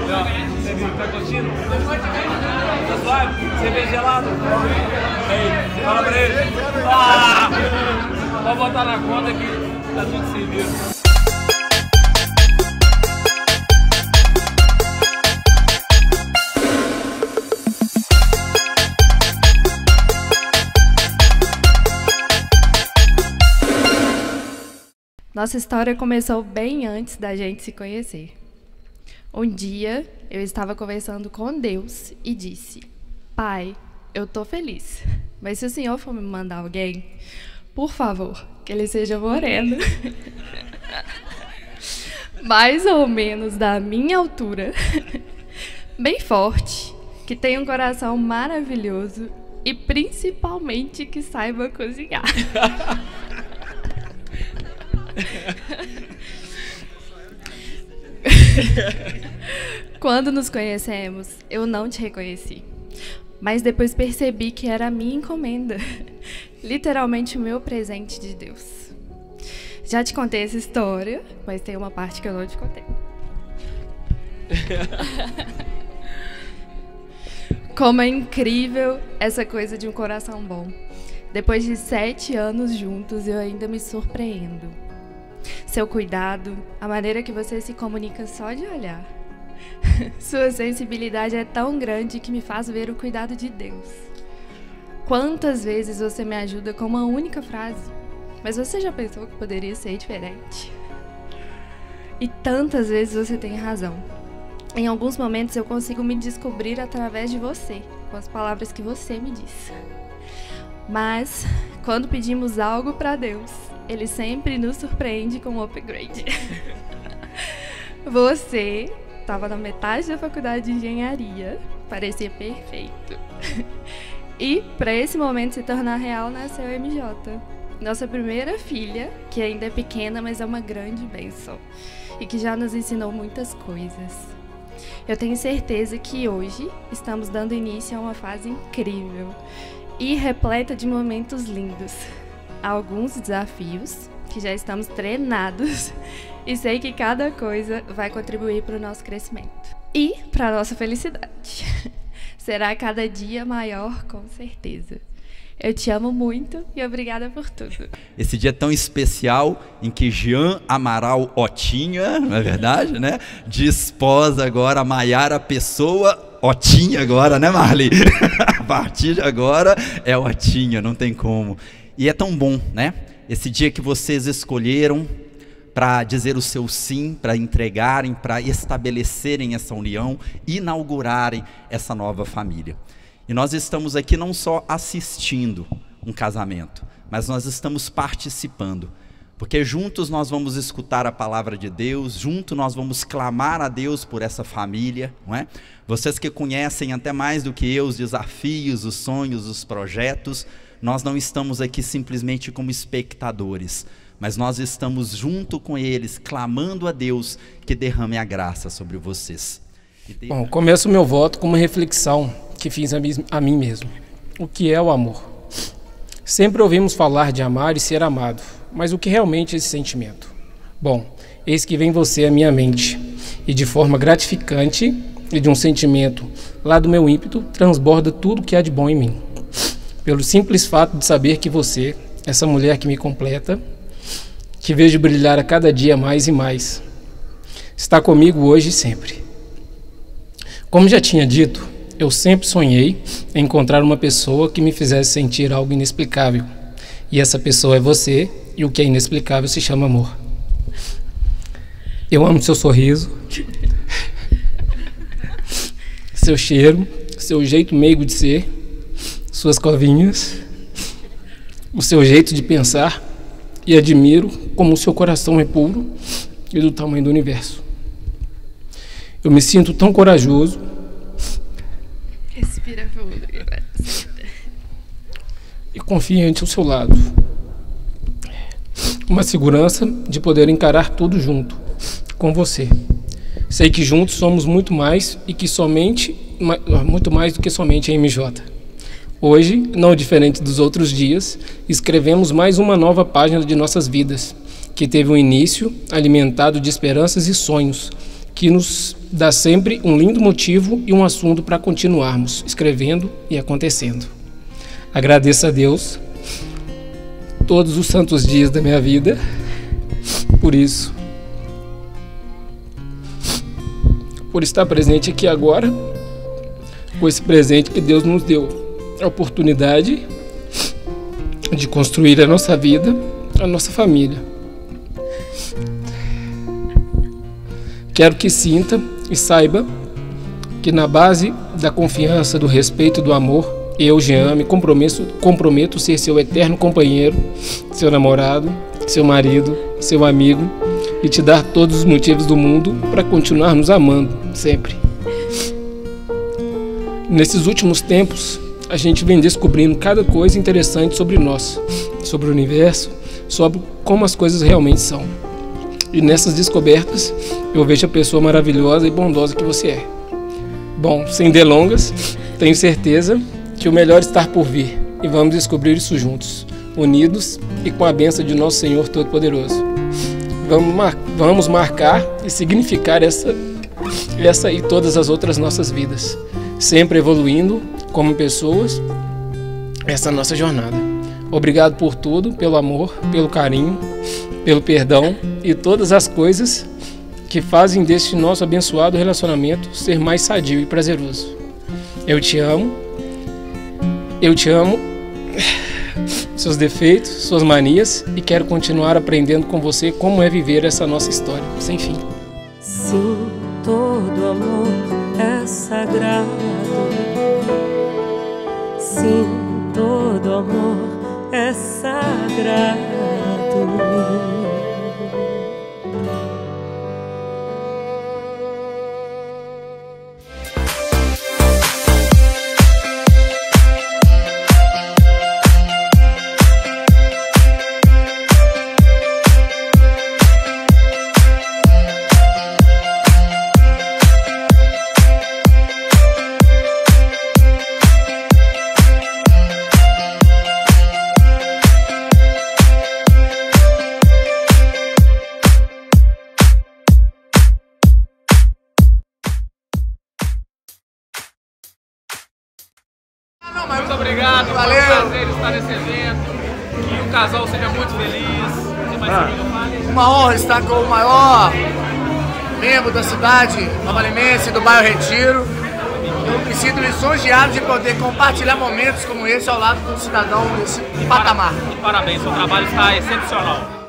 Você tá curtindo? Tá suave? Cerveja gelada? Aí, fala pra ele. Ah! Pode botar na conta que tá tudo servido. Nossa história começou bem antes da gente se conhecer. Um dia, eu estava conversando com Deus e disse: Pai, eu tô feliz, mas se o Senhor for me mandar alguém, por favor, que ele seja moreno. Mais ou menos da minha altura, bem forte, que tenha um coração maravilhoso e principalmente que saiba cozinhar. Quando nos conhecemos, eu não te reconheci, mas depois percebi que era a minha encomenda, literalmente o meu presente de Deus. Já te contei essa história, mas tem uma parte que eu não te contei. Como é incrível essa coisa de um coração bom. Depois de 7 anos juntos, eu ainda me surpreendo. Seu cuidado, a maneira que você se comunica só de olhar. Sua sensibilidade é tão grande que me faz ver o cuidado de Deus. Quantas vezes você me ajuda com uma única frase, mas você já pensou que poderia ser diferente? E tantas vezes você tem razão. Em alguns momentos eu consigo me descobrir através de você, com as palavras que você me diz. Mas, quando pedimos algo para Deus, Ele sempre nos surpreende com um upgrade. Você estava na metade da faculdade de engenharia, parecia perfeito. E, para esse momento se tornar real, nasceu a MJ. Nossa primeira filha, que ainda é pequena, mas é uma grande bênção. E que já nos ensinou muitas coisas. Eu tenho certeza que hoje estamos dando início a uma fase incrível e repleta de momentos lindos. Alguns desafios que já estamos treinados e sei que cada coisa vai contribuir para o nosso crescimento e para a nossa felicidade. Será cada dia maior, com certeza. Eu te amo muito e obrigada por tudo. Esse dia tão especial em que Jean Amaral Otinha, não é verdade, né? Desposa agora a Maiara Pessoa Otinha agora, né, Marli? A partir de agora é Otinha, não tem como. E é tão bom, né? Esse dia que vocês escolheram para dizer o seu sim, para entregarem, para estabelecerem essa união, inaugurarem essa nova família. E nós estamos aqui não só assistindo um casamento, mas nós estamos participando. Porque juntos nós vamos escutar a palavra de Deus, juntos nós vamos clamar a Deus por essa família, não é? Vocês que conhecem até mais do que eu os desafios, os sonhos, os projetos, nós não estamos aqui simplesmente como espectadores, mas nós estamos junto com eles, clamando a Deus que derrame a graça sobre vocês. Bom, começo o meu voto com uma reflexão que fiz a mim mesmo. O que é o amor? Sempre ouvimos falar de amar e ser amado, mas o que realmente é esse sentimento? Bom, eis que vem você à minha mente, e de forma gratificante e de um sentimento lá do meu ímpeto, transborda tudo que há de bom em mim. Pelo simples fato de saber que você, essa mulher que me completa, que vejo brilhar a cada dia mais e mais, está comigo hoje e sempre. Como já tinha dito, eu sempre sonhei em encontrar uma pessoa que me fizesse sentir algo inexplicável. E essa pessoa é você, e o que é inexplicável se chama amor. Eu amo seu sorriso, seu cheiro, seu jeito meigo de ser, suas covinhas, o seu jeito de pensar, e admiro como o seu coração é puro e do tamanho do universo. Eu me sinto tão corajoso. Respira fundo. E confiante ao seu lado. Uma segurança de poder encarar tudo junto, com você. Sei que juntos somos muito mais e que muito mais do que somente a MJ. Hoje, não diferente dos outros dias, escrevemos mais uma nova página de nossas vidas, que teve um início alimentado de esperanças e sonhos, que nos dá sempre um lindo motivo e um assunto para continuarmos escrevendo e acontecendo. Agradeço a Deus todos os santos dias da minha vida por isso, por estar presente aqui agora, com esse presente que Deus nos deu, a oportunidade de construir a nossa vida, a nossa família. Quero que sinta e saiba que na base da confiança, do respeito e do amor, eu, Jean, me comprometo ser seu eterno companheiro, seu namorado, seu marido, seu amigo e te dar todos os motivos do mundo para continuar nos amando sempre. Nesses últimos tempos, a gente vem descobrindo cada coisa interessante sobre nós, sobre o universo, sobre como as coisas realmente são. E nessas descobertas, eu vejo a pessoa maravilhosa e bondosa que você é. Bom, sem delongas, tenho certeza que o melhor está por vir e vamos descobrir isso juntos, unidos e com a bênção de nosso Senhor Todo-Poderoso. Vamos marcar e significar essa e todas as outras nossas vidas, sempre evoluindo como pessoas, essa nossa jornada. Obrigado por tudo, pelo amor, pelo carinho, pelo perdão e todas as coisas que fazem deste nosso abençoado relacionamento ser mais sadio e prazeroso. Eu te amo, seus defeitos, suas manias, e quero continuar aprendendo com você como é viver essa nossa história sem fim. Sim, todo amor é sagrado. Sim, todo amor é sagrado. Muito obrigado, valeu. Foi um prazer estar nesse evento, que o casal seja muito feliz. Uma honra estar com o maior membro da cidade nova-limense, do bairro Retiro. Eu me sinto lisonjeado de poder compartilhar momentos como esse ao lado de um cidadão desse patamar. Parabéns, seu trabalho está excepcional.